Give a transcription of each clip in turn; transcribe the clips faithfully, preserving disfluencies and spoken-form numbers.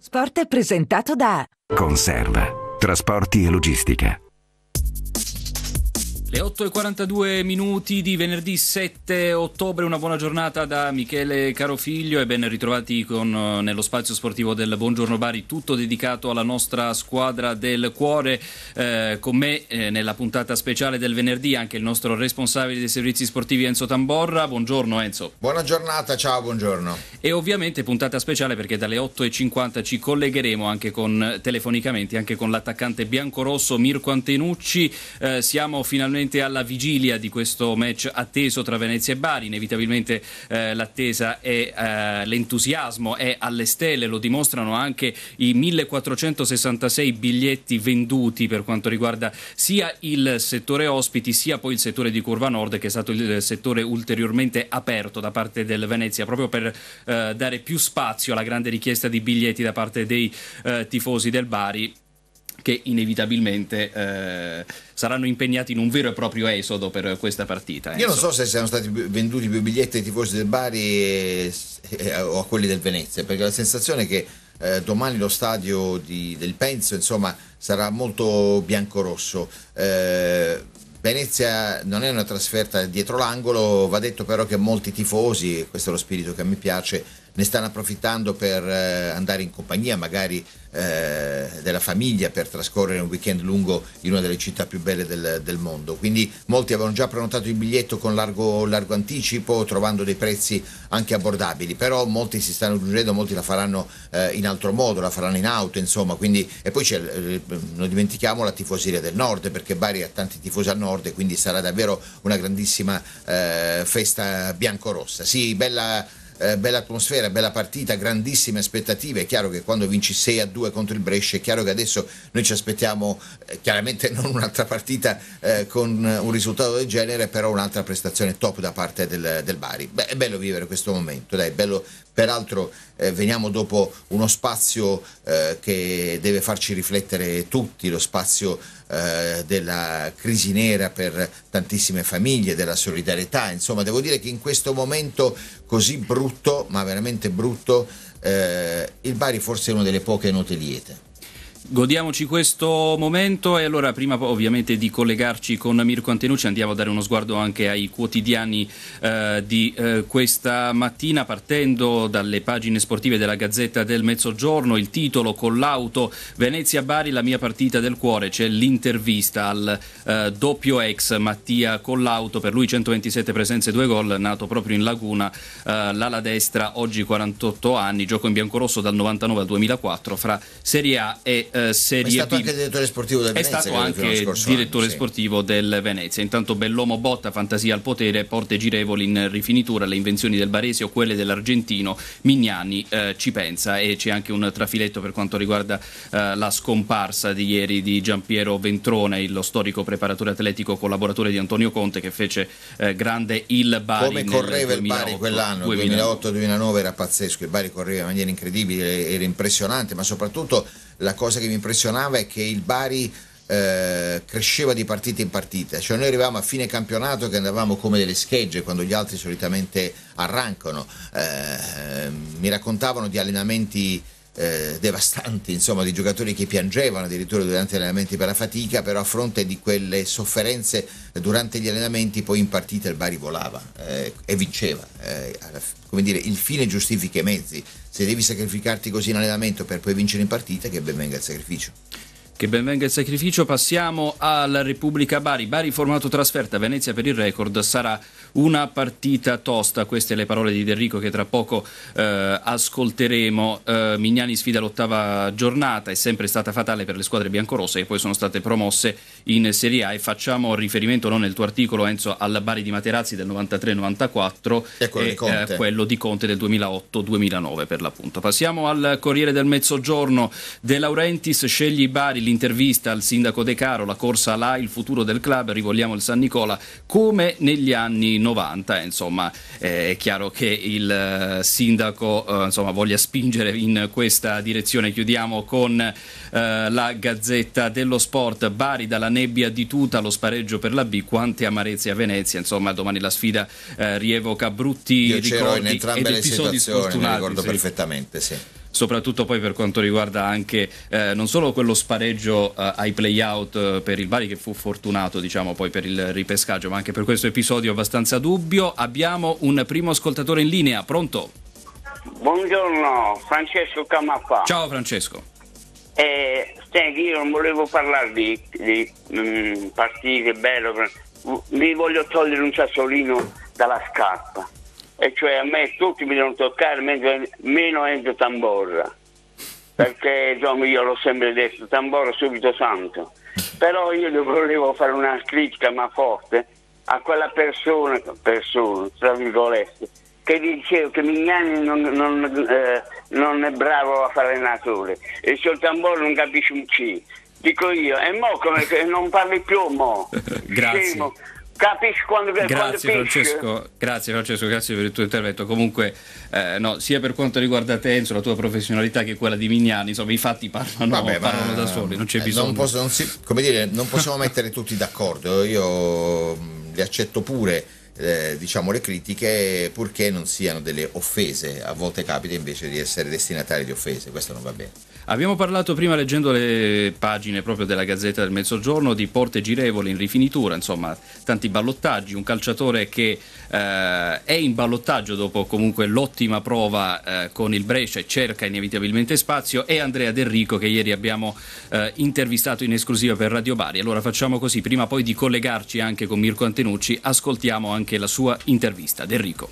Sport è presentato da Conserva, trasporti e logistica. Le otto e quarantadue minuti di venerdì sette ottobre, una buona giornata da Michele Carofiglio e ben ritrovati con, nello spazio sportivo del Buongiorno Bari, tutto dedicato alla nostra squadra del cuore. Eh, con me eh, nella puntata speciale del venerdì anche il nostro responsabile dei servizi sportivi Enzo Tamborra. Buongiorno Enzo. Buona giornata, ciao, buongiorno. E ovviamente puntata speciale perché dalle otto e cinquanta ci collegheremo anche con, telefonicamente anche con l'attaccante biancorosso Mirko Antenucci. Eh, siamo finalmente alla vigilia di questo match atteso tra Venezia e Bari. Inevitabilmente eh, l'attesa e eh, l'entusiasmo è alle stelle, lo dimostrano anche i millequattrocentosessantasei biglietti venduti per quanto riguarda sia il settore ospiti sia poi il settore di Curva Nord, che è stato il settore ulteriormente aperto da parte del Venezia proprio per eh, dare più spazio alla grande richiesta di biglietti da parte dei eh, tifosi del Bari, che inevitabilmente eh, saranno impegnati in un vero e proprio esodo per questa partita. Enzo. Io non so se siano stati venduti più biglietti ai tifosi del Bari e, e, o a quelli del Venezia, perché la sensazione è che eh, domani lo stadio di, del Penso insomma sarà molto biancorosso. Eh, Venezia non è una trasferta dietro l'angolo, va detto però che molti tifosi, questo è lo spirito che a me piace, ne stanno approfittando per eh, andare in compagnia magari eh, della famiglia, per trascorrere un weekend lungo in una delle città più belle del, del mondo. Quindi molti avevano già prenotato il biglietto con largo, largo anticipo, trovando dei prezzi anche abbordabili, però molti si stanno giungendo, molti la faranno eh, in altro modo, la faranno in auto, insomma. Quindi, e poi c'è, eh, non dimentichiamo la tifoseria del nord, perché Bari ha tanti tifosi al nord e quindi sarà davvero una grandissima eh, festa biancorossa. Sì, bella Eh, bella atmosfera, bella partita, grandissime aspettative. È chiaro che quando vinci sei a due contro il Brescia, è chiaro che adesso noi ci aspettiamo eh, chiaramente non un'altra partita eh, con un risultato del genere, però un'altra prestazione top da parte del, del Bari. Beh, è bello vivere questo momento, dai, è bello. Peraltro eh, veniamo dopo uno spazio eh, che deve farci riflettere tutti, lo spazio eh, della crisi nera per tantissime famiglie, della solidarietà. Insomma, devo dire che in questo momento così brutto, ma veramente brutto, eh, il Bari forse è una delle poche note liete. Godiamoci questo momento e allora prima ovviamente di collegarci con Mirko Antenucci andiamo a dare uno sguardo anche ai quotidiani eh, di eh, questa mattina, partendo dalle pagine sportive della Gazzetta del Mezzogiorno. Il titolo: con l'auto Venezia-Bari, la mia partita del cuore. C'è l'intervista al eh, doppio ex Mattia Collauto, per lui centoventisette presenze, due gol, nato proprio in Laguna, eh, l'ala destra, oggi quarantotto anni, gioco in biancorosso dal novantanove al duemilaquattro fra Serie A e Uh, serie è stato B. anche direttore sportivo del Venezia. È stato anche direttore anno, sportivo sì. del Venezia. Intanto Bellomo botta, fantasia al potere, porte girevoli in rifinitura, le invenzioni del barese o quelle dell'argentino. Mignani eh, ci pensa, e c'è anche un trafiletto per quanto riguarda eh, la scomparsa di ieri di Giampiero Ventrone, lo storico preparatore atletico collaboratore di Antonio Conte, che fece eh, grande il Bari. Come correva il Bari quell'anno, duemilaotto duemilanove, era pazzesco. Il Bari correva in maniera incredibile, era impressionante, ma soprattutto la cosa che mi impressionava è che il Bari eh, cresceva di partita in partita. Cioè noi arrivavamo a fine campionato che andavamo come delle schegge quando gli altri solitamente arrancano. Eh, mi raccontavano di allenamenti eh, devastanti, insomma, di giocatori che piangevano addirittura durante gli allenamenti per la fatica, però a fronte di quelle sofferenze durante gli allenamenti poi in partita il Bari volava eh, e vinceva. Eh, come dire, il fine giustifica i mezzi. Se devi sacrificarti così in allenamento per poi vincere in partita, che ben venga il sacrificio. Che ben venga il sacrificio. Passiamo alla Repubblica Bari. Bari formato trasferta, Venezia per il record, sarà una partita tosta. Queste le parole di De Rico che tra poco eh, ascolteremo. eh, Mignani sfida l'ottava giornata, è sempre stata fatale per le squadre biancorosse che poi sono state promosse in Serie A, e facciamo riferimento, non nel tuo articolo Enzo, al Bari di Materazzi del novantatré novantaquattro e, quello, e di eh, quello di Conte del duemilaotto duemilanove per l'appunto. Passiamo al Corriere del Mezzogiorno. De Laurentiis, scegli Bari, l'intervista al sindaco De Caro, la corsa là, il futuro del club, rivogliamo il San Nicola come negli anni novanta. Insomma, eh, è chiaro che il eh, sindaco eh, insomma voglia spingere in questa direzione. Chiudiamo con eh, la Gazzetta dello Sport. Bari dalla nebbia di tuta, lo spareggio per la B, quante amarezze a Venezia. Insomma, domani la sfida eh, rievoca brutti Io ricordi c'ero in entrambe ed le episodi situazioni, mi sfortunati. ricordo Sì. perfettamente, sì. soprattutto poi per quanto riguarda anche eh, non solo quello spareggio eh, ai play-out eh, per il Bari, che fu fortunato diciamo poi per il ripescaggio, ma anche per questo episodio abbastanza dubbio. Abbiamo un primo ascoltatore in linea, pronto? Buongiorno, Francesco Camaffà. Ciao Francesco. Eh, senti, io non volevo parlare di, di mh, partite bello, mi voglio togliere un sassolino dalla scarpa, e cioè a me tutti mi devono toccare meno, meno Enzo Tamborra, perché insomma, io l'ho sempre detto, Tamborra subito santo. Però io volevo fare una critica ma forte a quella persona, persona tra virgolette, che dicevo che Mignani non, non, eh, non è bravo a fare allenatore e il signor Tamborra non capisce un C. Dico io, e mo come che non parli più mo? Grazie. Scemo. Capisci quando, grazie quando Francesco, grazie Francesco, grazie per il tuo intervento. Comunque eh, no, sia per quanto riguarda te, Enzo, la tua professionalità, che quella di Mignani, insomma i fatti parlano, Vabbè, parlano da soli, non c'è eh, bisogno. Non, posso, non, si, come dire, non possiamo mettere tutti d'accordo, io li accetto pure. Eh, diciamo le critiche, purché non siano delle offese. A volte capita invece di essere destinatari di offese, questo non va bene. Abbiamo parlato prima, leggendo le pagine proprio della Gazzetta del Mezzogiorno, di porte girevoli in rifinitura, insomma tanti ballottaggi, un calciatore che eh, è in ballottaggio dopo comunque l'ottima prova eh, con il Brescia e cerca inevitabilmente spazio, e Andrea Del Rico, che ieri abbiamo eh, intervistato in esclusiva per Radio Bari. Allora facciamo così, prima poi di collegarci anche con Mirko Antenucci, ascoltiamo anche la sua intervista. Del Rico.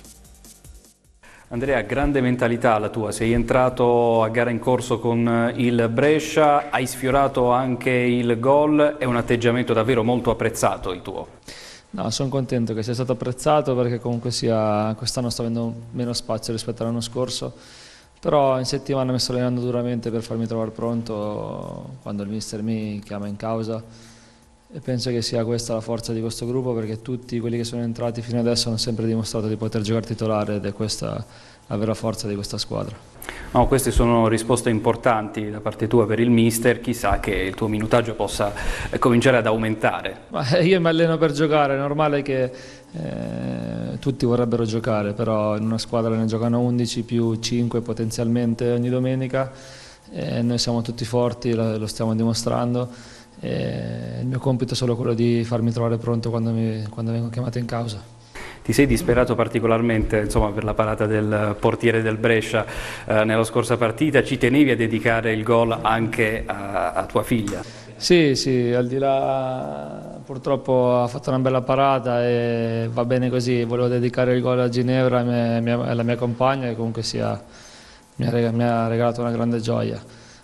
Andrea, grande mentalità la tua, sei entrato a gara in corso con il Brescia, hai sfiorato anche il gol, è un atteggiamento davvero molto apprezzato il tuo. No, sono contento che sia stato apprezzato, perché comunque sia quest'anno sto avendo meno spazio rispetto all'anno scorso, però in settimana mi sto allenando duramente per farmi trovare pronto quando il mister mi chiama in causa, e penso che sia questa la forza di questo gruppo, perché tutti quelli che sono entrati fino adesso hanno sempre dimostrato di poter giocare titolare, ed è questa la vera forza di questa squadra. No, queste sono risposte importanti da parte tua per il mister, chissà che il tuo minutaggio possa eh, cominciare ad aumentare. Ma io mi alleno per giocare, è normale che eh, tutti vorrebbero giocare, però in una squadra ne giocano undici più cinque potenzialmente ogni domenica, e noi siamo tutti forti, lo, lo stiamo dimostrando. E il mio compito è solo quello di farmi trovare pronto quando, mi, quando vengo chiamato in causa. Ti sei disperato particolarmente, insomma, per la parata del portiere del Brescia eh, nella scorsa partita, ci tenevi a dedicare il gol anche a, a tua figlia? Sì, sì, al di là purtroppo ha fatto una bella parata e va bene così, volevo dedicare il gol a Ginevra, alla mia compagna, che comunque sia, mi, ha, mi ha regalato una grande gioia.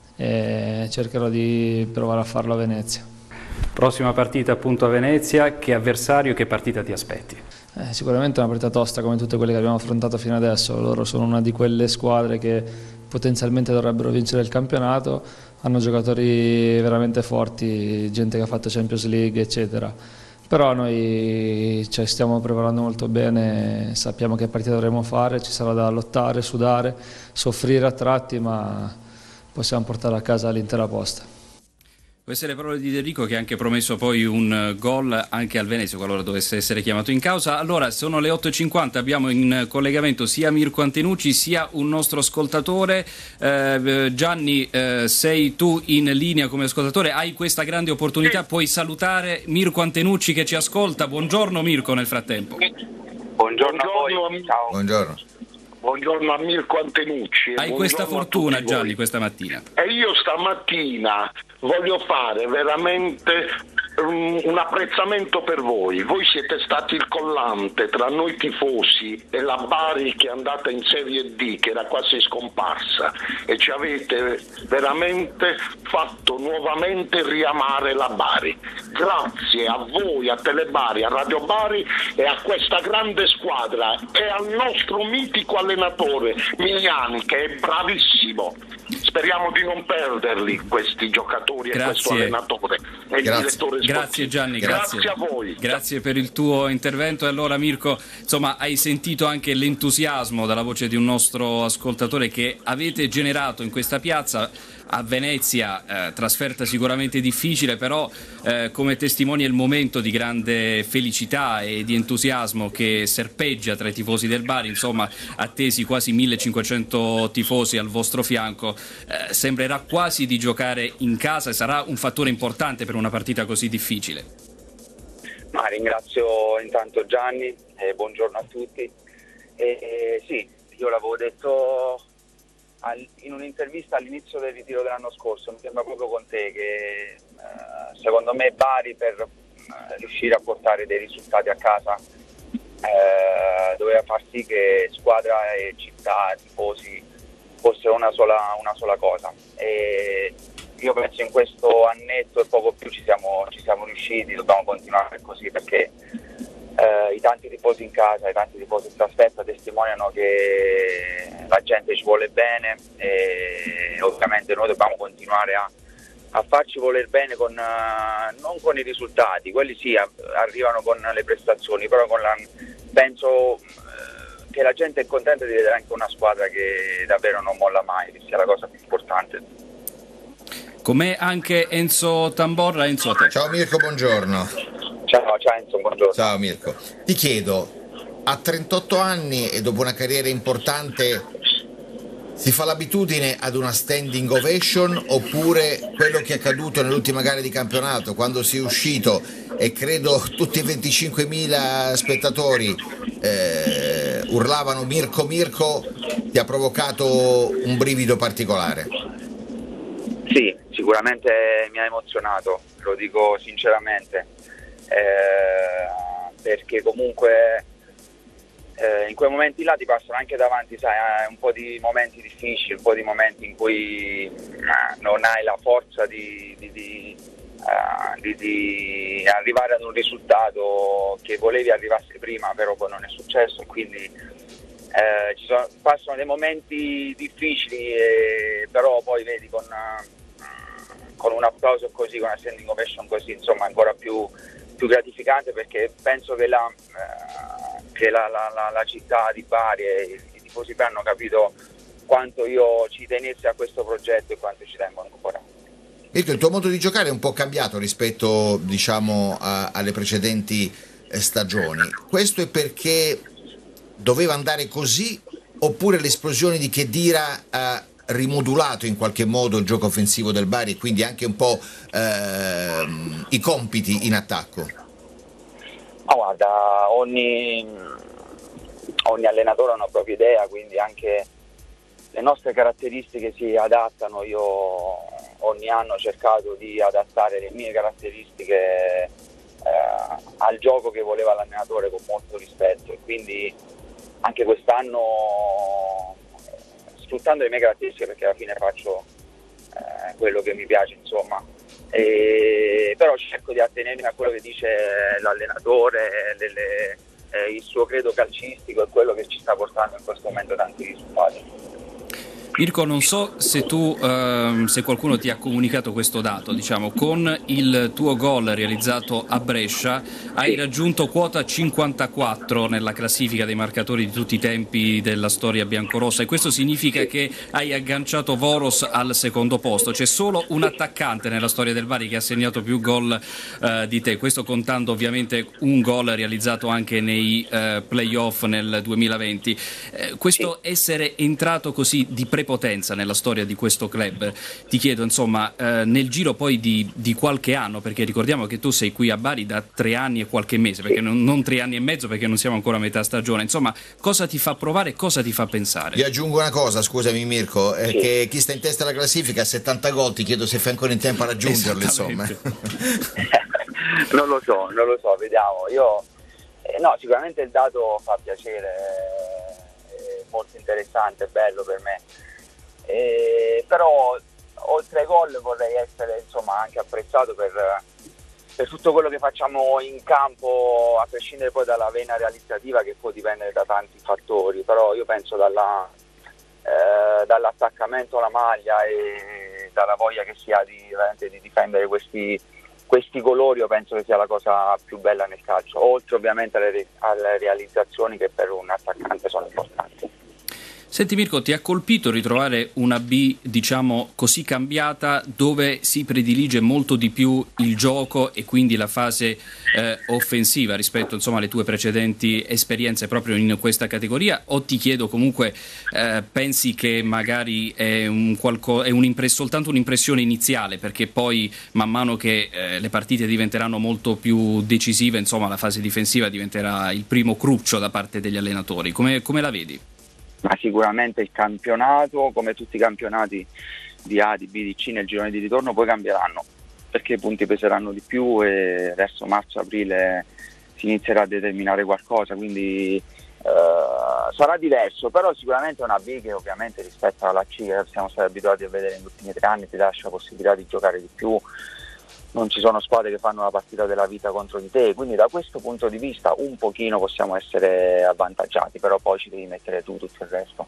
E cercherò di provare a farlo a Venezia. Prossima partita appunto a Venezia, che avversario, che partita ti aspetti? Eh, sicuramente una partita tosta come tutte quelle che abbiamo affrontato fino adesso. Loro sono una di quelle squadre che potenzialmente dovrebbero vincere il campionato, hanno giocatori veramente forti, gente che ha fatto Champions League eccetera, però noi ci stiamo preparando molto bene, sappiamo che partita dovremo fare, ci sarà da lottare, sudare, soffrire a tratti, ma possiamo portare a casa l'intera posta. Queste le parole di Del Rico, che ha anche promesso poi un gol anche al Venezia qualora dovesse essere chiamato in causa. Allora, sono le otto e cinquanta, abbiamo in collegamento sia Mirko Antenucci sia un nostro ascoltatore. Eh, Gianni, eh, sei tu in linea come ascoltatore, hai questa grande opportunità, puoi salutare Mirko Antenucci che ci ascolta. Buongiorno Mirko nel frattempo. Buongiorno a voi, ciao. Buongiorno. Buongiorno a Mirko Antenucci. Hai questa fortuna, Gianni, questa mattina. E io stamattina voglio fare veramente um, un apprezzamento per voi. Voi siete stati il collante tra noi tifosi e la Bari che è andata in Serie D, che era quasi scomparsa, e ci avete veramente fatto nuovamente riamare la Bari. Grazie a voi, a Telebari, a Radio Bari e a questa grande squadra, e al nostro mitico allenatore Mignani, che è bravissimo. speriamo di non perderli questi giocatori grazie. e questo allenatore e grazie. il direttore sportivo. Grazie Gianni, grazie. grazie a voi. Grazie per il tuo intervento. E allora Mirko, insomma, hai sentito anche l'entusiasmo dalla voce di un nostro ascoltatore che avete generato in questa piazza a Venezia, eh, trasferta sicuramente difficile, però eh, come testimonia il momento di grande felicità e di entusiasmo che serpeggia tra i tifosi del Bari, insomma attesi quasi millecinquecento tifosi al vostro fianco, eh, sembrerà quasi di giocare in casa e sarà un fattore importante per una partita così difficile. Ma ringrazio intanto Gianni e buongiorno a tutti. E, e, sì, io l'avevo detto in un'intervista all'inizio del ritiro dell'anno scorso, mi sembra proprio con te che eh, secondo me Bari per eh, riuscire a portare dei risultati a casa eh, doveva far sì che squadra e città, tifosi fosse una sola, una sola cosa, e io penso in questo annetto e poco più ci siamo, ci siamo riusciti, dobbiamo continuare così perché Eh, i tanti tifosi in casa, i tanti tifosi in trasferta testimoniano che la gente ci vuole bene e ovviamente noi dobbiamo continuare a, a farci voler bene con, uh, non con i risultati, quelli sì a, arrivano con le prestazioni, però con la, penso uh, che la gente è contenta di vedere anche una squadra che davvero non molla mai, che sia la cosa più importante. Com'è anche Enzo Tamborra. Enzo, a te. Ciao Mirko, buongiorno. Ciao, ciao Enzo, buongiorno. Ciao Mirko. Ti chiedo, a trentotto anni e dopo una carriera importante si fa l'abitudine ad una standing ovation, oppure quello che è accaduto nell'ultima gara di campionato quando si è uscito e credo tutti i venticinquemila spettatori eh, urlavano Mirko Mirko, ti ha provocato un brivido particolare? Sì, sicuramente mi ha emozionato, lo dico sinceramente. Eh, perché comunque eh, in quei momenti là ti passano anche davanti, sai, eh, un po' di momenti difficili, un po' di momenti in cui eh, non hai la forza di, di, di, uh, di, di arrivare ad un risultato che volevi arrivasse prima, però poi non è successo, quindi eh, ci sono, passano dei momenti difficili, eh, però poi vedi con, uh, con un applauso così, con una standing ovation così, insomma ancora più più gratificante, perché penso che la, eh, che la, la, la, la città di Bari e i tifosi hanno capito quanto io ci tenessi a questo progetto e quanto ci tengo ancora. Mirko, il tuo modo di giocare è un po' cambiato rispetto, diciamo, a, alle precedenti eh, stagioni. Questo è perché doveva andare così, oppure l'esplosione di Khedira ha rimodulato in qualche modo il gioco offensivo del Bari e quindi anche un po' ehm, i compiti in attacco? Ma guarda, ogni, ogni allenatore ha una propria idea, quindi anche le nostre caratteristiche si adattano. Io ogni anno ho cercato di adattare le mie caratteristiche eh, al gioco che voleva l'allenatore con molto rispetto, e quindi anche quest'anno, sfruttando le mie caratteristiche, perché alla fine faccio eh, quello che mi piace, insomma, e, però cerco di attenermi a quello che dice l'allenatore, delle, eh, il suo credo calcistico e quello che ci sta portando in questo momento tanti risultati. Mirko, non so se tu, ehm, se qualcuno ti ha comunicato questo dato, diciamo, con il tuo gol realizzato a Brescia hai raggiunto quota cinquantaquattro nella classifica dei marcatori di tutti i tempi della storia biancorossa, e questo significa che hai agganciato Voros al secondo posto. C'è solo un attaccante nella storia del Bari che ha segnato più gol eh, di te, questo contando ovviamente un gol realizzato anche nei eh, playoff nel duemilaventi. Eh, questo essere entrato così di prepotenza nella storia di questo club, ti chiedo, insomma, eh, nel giro poi di, di qualche anno, perché ricordiamo che tu sei qui a Bari da tre anni e qualche mese, perché non, non tre anni e mezzo, perché non siamo ancora a metà stagione, insomma, cosa ti fa provare e cosa ti fa pensare? Vi aggiungo una cosa, scusami Mirko, eh, sì. che chi sta in testa alla classifica ha settanta gol, ti chiedo se fai ancora in tempo a raggiungerlo, insomma. non lo so, non lo so, vediamo. Io eh, no, sicuramente il dato fa piacere, è molto interessante, è bello per me. Eh, però oltre ai gol vorrei essere, insomma, anche apprezzato per, per tutto quello che facciamo in campo, a prescindere poi dalla vena realizzativa che può dipendere da tanti fattori, però io penso dalla, eh, dall'attaccamento alla maglia e dalla voglia che si ha di, di difendere questi, questi colori, io penso che sia la cosa più bella nel calcio, oltre ovviamente alle, alle realizzazioni che per un attaccante sono importanti. Senti Mirko, ti ha colpito ritrovare una B, diciamo così, cambiata, dove si predilige molto di più il gioco e quindi la fase eh, offensiva rispetto, insomma, alle tue precedenti esperienze proprio in questa categoria? O ti chiedo comunque, eh, pensi che magari è, un qualco, è un'impress- soltanto un'impressione iniziale, perché poi man mano che eh, le partite diventeranno molto più decisive, insomma, la fase difensiva diventerà il primo cruccio da parte degli allenatori? Come, come la vedi? Ma sicuramente il campionato, come tutti i campionati di A, di B, di C nel girone di ritorno, poi cambieranno, perché i punti peseranno di più e verso marzo-aprile si inizierà a determinare qualcosa, quindi eh, sarà diverso, però sicuramente è una B che ovviamente rispetto alla C che siamo stati abituati a vedere negli ultimi tre anni ti lascia la possibilità di giocare di più. Non ci sono squadre che fanno la partita della vita contro di te, quindi da questo punto di vista un pochino possiamo essere avvantaggiati, però poi ci devi mettere tu tutto il resto.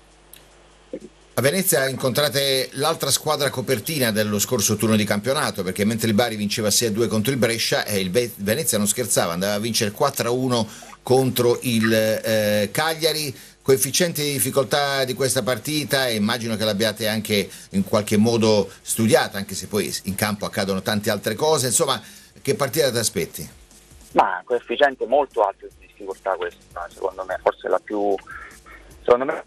A Venezia incontrate l'altra squadra copertina dello scorso turno di campionato, perché mentre il Bari vinceva sei a due contro il Brescia, eh, il Venezia non scherzava, andava a vincere quattro a uno contro il eh, Cagliari. Coefficiente di difficoltà di questa partita, e immagino che l'abbiate anche in qualche modo studiata, anche se poi in campo accadono tante altre cose, insomma, che partita ti aspetti? Ma coefficiente molto alto di difficoltà questa, secondo me, forse la più, secondo me,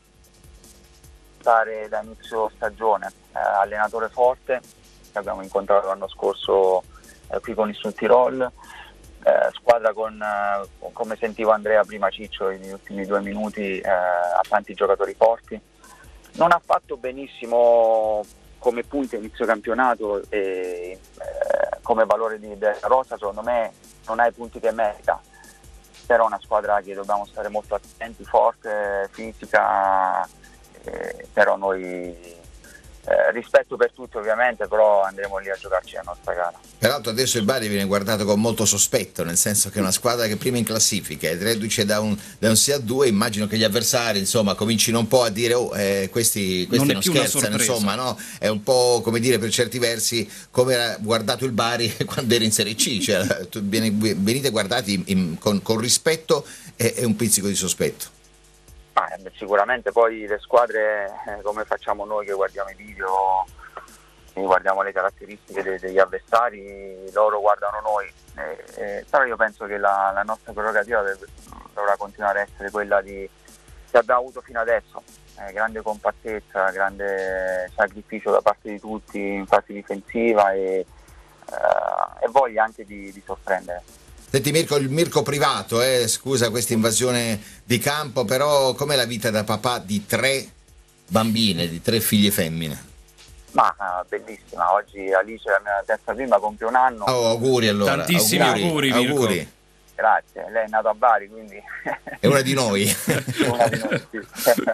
stare da inizio stagione, eh, allenatore forte che abbiamo incontrato l'anno scorso eh, qui con il Sud Tirol. Eh, squadra con, eh, come sentivo Andrea prima Ciccio negli ultimi due minuti, eh, ha tanti giocatori forti, non ha fatto benissimo come punti a inizio campionato e eh, come valore di della rosa secondo me non ha i punti che merita, però è una squadra che dobbiamo stare molto attenti, forte, fisica, eh, però noi Eh, rispetto per tutti ovviamente, però andremo lì a giocarci la nostra gara. Peraltro adesso il Bari viene guardato con molto sospetto, nel senso che è una squadra che prima in classifica è reduce da un, da un sei a due, immagino che gli avversari insomma comincino un po' a dire oh eh, questi, questi non, non scherzano, insomma, no? È un po' come dire, per certi versi, come era guardato il Bari quando era in Serie C, cioè venite guardati in, in, con, con rispetto e, e un pizzico di sospetto. Ah, sicuramente poi le squadre, eh, come facciamo noi che guardiamo i video, guardiamo le caratteristiche de- degli avversari, loro guardano noi, eh, eh, però io penso che la, la nostra prerogativa deve, dovrà continuare a essere quella di, che abbiamo avuto fino adesso, eh, grande compattezza, grande sacrificio da parte di tutti in fase difensiva e, eh, e voglia anche di, di sorprendere. Senti Mirko, il Mirko privato, eh, scusa questa invasione di campo, però com'è la vita da papà di tre bambine, di tre figlie femmine? Ma bellissima, oggi Alice, la mia terza prima, compie un anno. Oh, auguri allora. Tantissimi auguri, auguri, auguri. Grazie, lei è nata a Bari, quindi... È una di noi. una di noi, sì.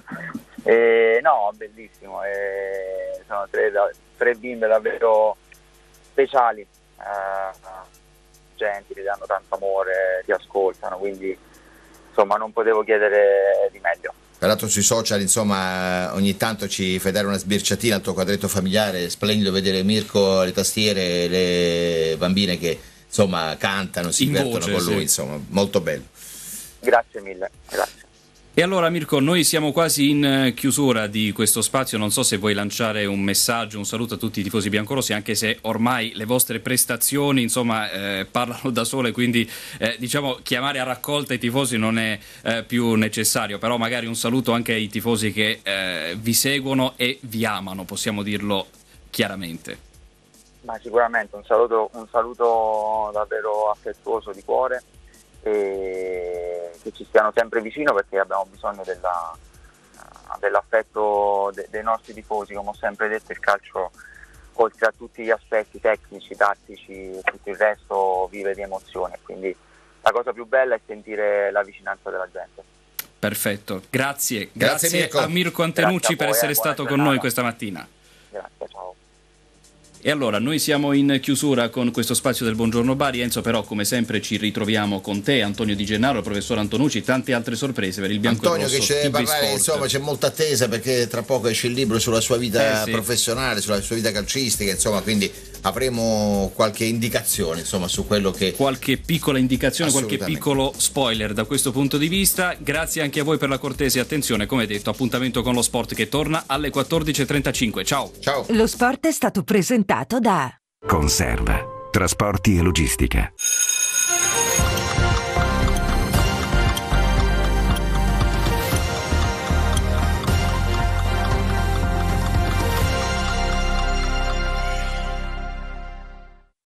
E, no, bellissimo, e sono tre, tre bimbe davvero speciali. Uh, Gente, ti danno tanto amore, ti ascoltano, quindi insomma non potevo chiedere di meglio. Peraltro sui social insomma ogni tanto ci fai dare una sbirciatina al tuo quadretto familiare, splendido vedere Mirko alle tastiere, le bambine che insomma cantano, si in divertono voce, con lui, sì. Insomma molto bello. Grazie mille, grazie. E allora Mirko, noi siamo quasi in chiusura di questo spazio, non so se vuoi lanciare un messaggio, un saluto a tutti i tifosi biancorossi, anche se ormai le vostre prestazioni insomma eh, parlano da sole, quindi eh, diciamo chiamare a raccolta i tifosi non è eh, più necessario, però magari un saluto anche ai tifosi che eh, vi seguono e vi amano, possiamo dirlo chiaramente. Ma sicuramente un saluto, un saluto davvero affettuoso di cuore, e che ci stiano sempre vicino, perché abbiamo bisogno della, dell'affetto de, dei nostri tifosi. Come ho sempre detto, il calcio, oltre a tutti gli aspetti tecnici, tattici, tutto il resto vive di emozioni, quindi la cosa più bella è sentire la vicinanza della gente. Perfetto, grazie, grazie, grazie Mirko. a Mirko Antenucci Grazie a voi, per essere eh, stato buona con giornata. noi questa mattina. Grazie, ciao. E allora noi siamo in chiusura con questo spazio del Buongiorno Bari. Enzo, però come sempre ci ritroviamo con te, Antonio Di Gennaro, il professor Antonucci, tante altre sorprese per il bianco Antonio e rosso. che ci deve parlare, Sport. insomma c'è molta attesa perché tra poco esce il libro sulla sua vita eh, sì. professionale, sulla sua vita calcistica, insomma, quindi avremo qualche indicazione insomma su quello che qualche piccola indicazione, qualche piccolo spoiler da questo punto di vista. Grazie anche a voi per la cortese attenzione, come detto appuntamento con lo sport che torna alle quattordici e trentacinque. Ciao. Ciao. Lo sport è stato presentato da Conserva, trasporti e logistica.